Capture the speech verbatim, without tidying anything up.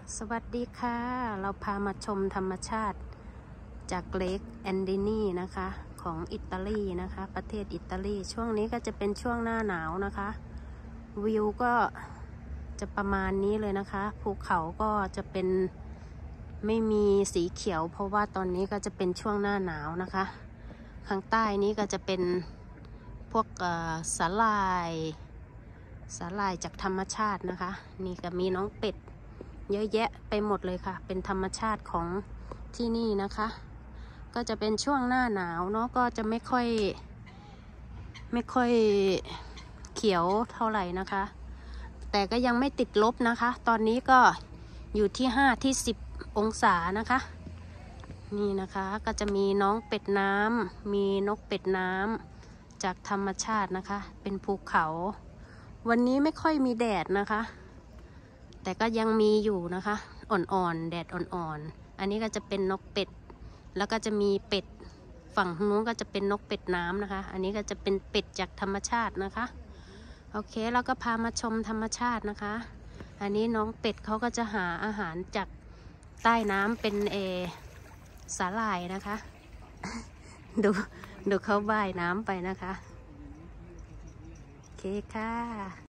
สวัสดีค่ะเราพามาชมธรรมชาติจากเลคแอนดินีนะคะของอิตาลีนะคะประเทศอิตาลีช่วงนี้ก็จะเป็นช่วงหน้าหนาวนะคะวิวก็จะประมาณนี้เลยนะคะภูเขาก็จะเป็นไม่มีสีเขียวเพราะว่าตอนนี้ก็จะเป็นช่วงหน้าหนาวนะคะข้างใต้นี้ก็จะเป็นพวกสาหร่ายสาหร่ายจากธรรมชาตินะคะนี่ก็มีน้องเป็ดเยอะแยะไปหมดเลยค่ะเป็นธรรมชาติของที่นี่นะคะก็จะเป็นช่วงหน้าหนาวเนาะก็จะไม่ค่อยไม่ค่อยเขียวเท่าไหร่นะคะแต่ก็ยังไม่ติดลบนะคะตอนนี้ก็อยู่ที่ห้าที่สิบองศานะคะนี่นะคะก็จะมีน้องเป็ดน้ำมีนกเป็ดน้ำจากธรรมชาตินะคะเป็นภูเขาวันนี้ไม่ค่อยมีแดดนะคะแต่ก็ยังมีอยู่นะคะอ่อนๆแดดอ่อนๆอันนี้ก็จะเป็นนกเป็ดแล้วก็จะมีเป็ดฝั่งนู้นก็จะเป็นนกเป็ดน้ำนะคะอันนี้ก็จะเป็นเป็ดจากธรรมชาตินะคะโอเคเราก็พามาชมธรรมชาตินะคะอันนี้น้องเป็ดเขาก็จะหาอาหารจากใต้น้ำเป็นเอสาหร่ายนะคะดูดูเขาว่ายน้ำไปนะคะโอเคค่ะ